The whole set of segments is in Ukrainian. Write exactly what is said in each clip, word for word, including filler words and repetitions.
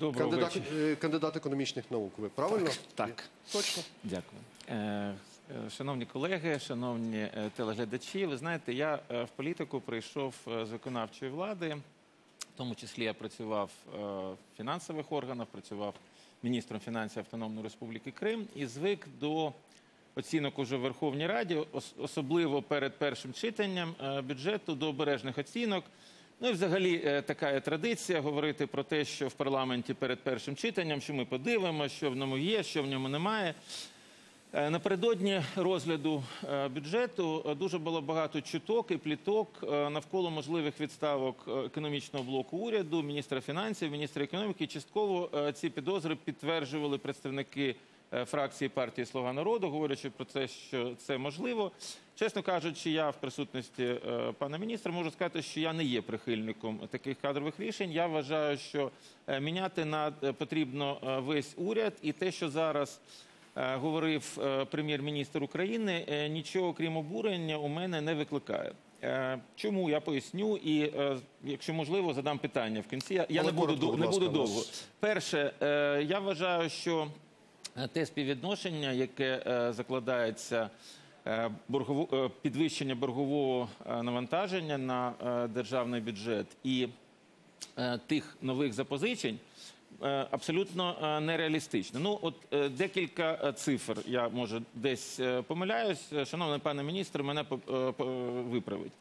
Доброго кандидат, вечора. е, кандидат економічних наук. Ви правильно? Так. Точно. Дякую. Е, е, Шановні колеги, шановні е, телеглядачі, ви знаєте, я е, в політику прийшов е, з виконавчої влади, в тому числі я працював е, в фінансових органах, працював міністром фінансів Автономної Республіки Крим і звик до оцінок уже в Верховній Раді, ос- особливо перед першим читанням е, бюджету, до обережних оцінок. Ну і взагалі е, така є традиція говорити про те, що в парламенті перед першим читанням, що ми подивимося, що в ньому є, що в ньому немає. Е, Напередодні розгляду е, бюджету е, дуже було багато чуток і пліток е, навколо можливих відставок е, економічного блоку уряду, міністра фінансів, міністра економіки. Частково е, ці підозри підтверджували представники е, фракції партії «Слуга народу», говорячи про те, що це можливо. Чесно кажучи, я в присутності е, пана міністра можу сказати, що я не є прихильником таких кадрових рішень. Я вважаю, що е, міняти над, е, потрібно е, весь уряд, і те, що зараз е, говорив е, прем'єр-міністр України, е, нічого крім обурення у мене не викликає. Е, Чому? Я поясню і, е, якщо можливо, задам питання в кінці. Я, я не буду, коротко, дов- будь не ласка, буду у нас. довго. Перше, е, я вважаю, що е, те співвідношення, яке е, закладається е, боргову, е, підвищення боргового е, навантаження на е, державний бюджет і е, тих нових запозичень, е, абсолютно е, нереалістично. Ну, от е, декілька е, цифр, я, може, десь е, помиляюсь. Шановний пане міністр, мене по- е, по- виправить.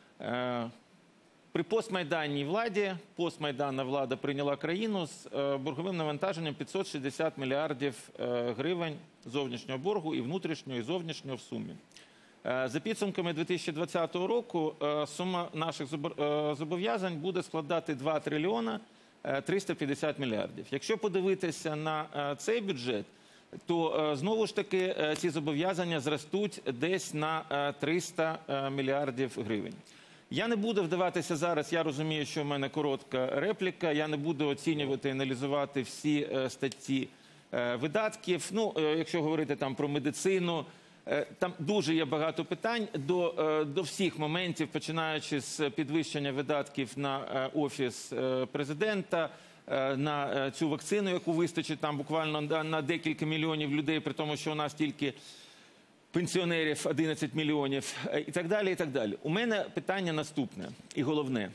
Е, При постмайданній владі, постмайданна влада прийняла країну з е, борговим навантаженням п'ятсот шістдесят мільярдів е, гривень зовнішнього боргу і внутрішнього, і зовнішнього в сумі. Е, За підсумками дві тисячі двадцятого року е, сума наших зобо- е, зобов'язань буде складати два трильйона е, триста п'ятдесят мільярдів. Якщо подивитися на е, цей бюджет, то е, знову ж таки е, ці зобов'язання зростуть десь на е, триста е, мільярдів гривень. Я не буду вдаватися зараз, я розумію, що в мене коротка репліка, я не буду оцінювати, аналізувати всі е, статті е, видатків. Ну, е, якщо говорити там про медицину, е, там дуже є багато питань до, е, до всіх моментів, починаючи з підвищення видатків на е, Офіс е, президента, е, на е, цю вакцину, яку вистачить там буквально на, на декілька мільйонів людей, при тому, що у нас тільки пенсіонерів одинадцять мільйонів і так далі, і так далі. У мене питання наступне і головне.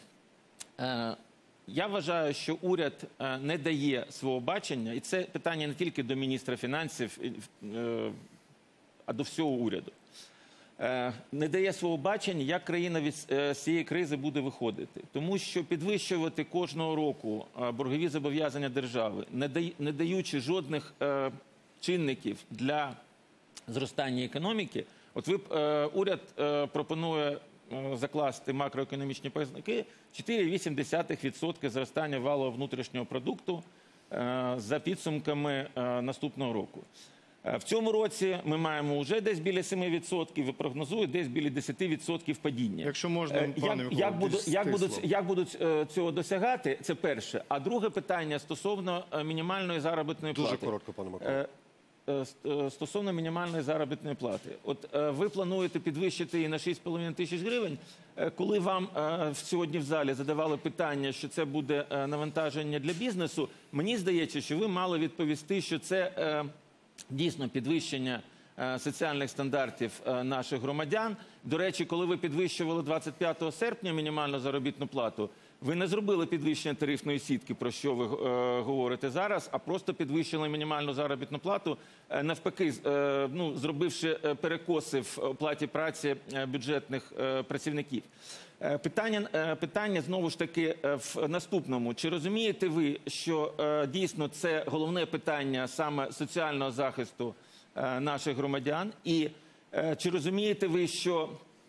Е, Я вважаю, що уряд е, не дає свого бачення, і це питання не тільки до міністра фінансів, е, а до всього уряду. Е, Не дає свого бачення, як країна від е, з цієї кризи буде виходити. Тому що підвищувати кожного року е, боргові зобов'язання держави, не дай- не даючи жодних е, чинників для зростання економіки. От ви, е, уряд е, пропонує е, закласти макроекономічні показники чотири цілих вісім десятих відсотка зростання валового внутрішнього продукту е, за підсумками е, наступного року. Е, В цьому році ми маємо вже десь біля семи відсотків і прогнозують десь біля десяти відсотків падіння. Якщо можна, Е, пане як, Микола, як, буду, більш як, будуть, стисло. як будуть е, цього досягати, це перше. А друге питання стосовно е, мінімальної заробітної Дуже плати. коротко, пане Микола. Е, е, ст- е, Стосовно мінімальної заробітної плати. От е, ви плануєте підвищити її на шість з половиною тисяч гривень. Е, Коли вам е, сьогодні в залі задавали питання, що це буде е, навантаження для бізнесу, мені здається, що ви мали відповісти, що це е, дійсно підвищення е, соціальних стандартів е, наших громадян. До речі, коли ви підвищували двадцять п'ятого серпня мінімальну заробітну плату, ви не зробили підвищення тарифної сітки, про що ви е, говорите зараз, а просто підвищили мінімальну заробітну плату, е, навпаки, з- е, ну, зробивши е, перекоси в оплаті праці е, бюджетних е, працівників. Е, Питання, е, питання знову ж таки е, в наступному. Чи розумієте ви, що е, дійсно це головне питання саме соціального захисту е, наших громадян? І е, чи розумієте ви, що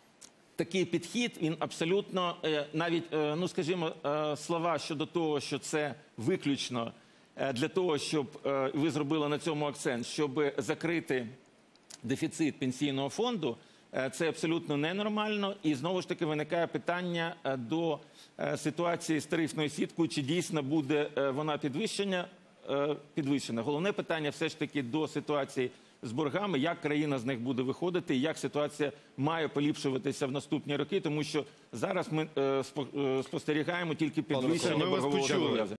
такий підхід, він абсолютно, е, навіть, е, ну скажімо, е, слова щодо того, що це виключно е, для того, щоб, е, ви зробили на цьому акцент, щоб закрити дефіцит пенсійного фонду, е, це абсолютно ненормально. І знову ж таки виникає питання е, до е, ситуації з тарифною сіткою, чи дійсно буде е, вона підвищення, е, підвищена. Головне питання все ж таки до ситуації з боргами, як країна з них буде виходити, і як ситуація має поліпшуватися в наступні роки, тому що зараз ми е, спо- е, спостерігаємо тільки підвищення Микола, ми вас боргового почули. зобов'язання.